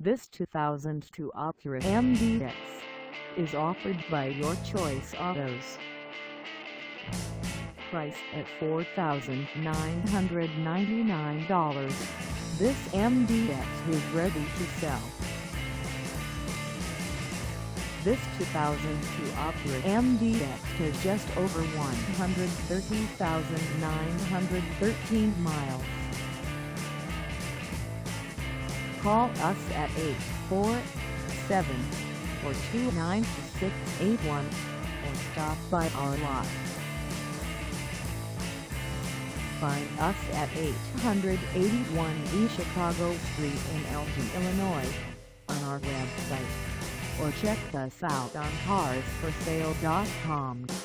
This 2002 Acura MDX is offered by Your Choice Autos. Priced at $4,999, this MDX is ready to sell. This 2002 Acura MDX has just over 130,913 miles. Call us at 847-429-2681 or stop by our lot. Find us at 881 East Chicago Street in Elgin, Illinois, on our website, or check us out on carsforsale.com.